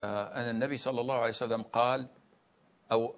أن النبي صلى الله عليه وسلم قال أو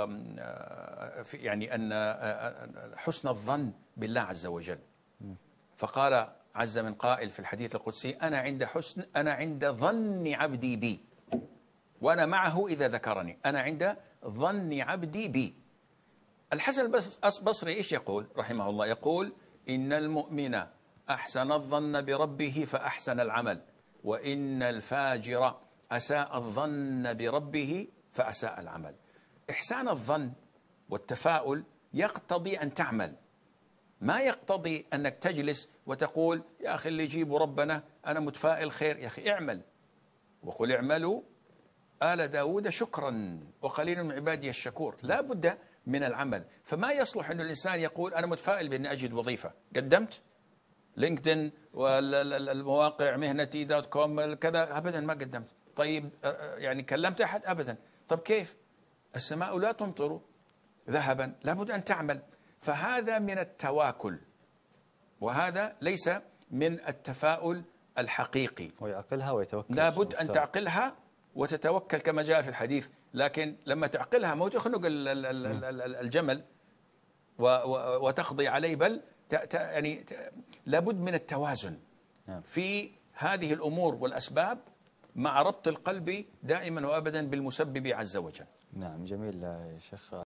يعني أن حسن الظن بالله عز وجل، فقال عز من قائل في الحديث القدسي: أنا عند ظن عبدي بي وأنا معه إذا ذكرني. أنا عند ظن عبدي بي. الحسن البصري إيش يقول رحمه الله؟ يقول: إن المؤمن أحسن الظن بربه فأحسن العمل، وإن الفاجر أساء الظن بربه فأساء العمل. إحسان الظن والتفاؤل يقتضي أن تعمل، ما يقتضي أنك تجلس وتقول: يا أخي اللي يجيبه ربنا أنا متفائل خير. يا أخي اعمل، وقل اعملوا آل داود شكرا وقليل من عبادي الشكور. لا بد من العمل. فما يصلح أن الإنسان يقول: أنا متفائل بأني أجد وظيفة. قدمت لينكدين والمواقع مهنتي .com كذا؟ أبدا ما قدمت. طيب يعني كلمت أحد؟ أبدا. طب كيف؟ السماء لا تمطر ذهبا، لابد أن تعمل. فهذا من التواكل، وهذا ليس من التفاؤل الحقيقي. ويعقلها ويتوكل. لابد أن تعقلها وتتوكل كما جاء في الحديث. لكن لما تعقلها مو تخنق الجمل وتقضي عليه، بل يعني لابد من التوازن في هذه الأمور والأسباب، مع ربط القلب دائما وأبدا بالمسبب عز وجل. نعم، جميل يا شيخ.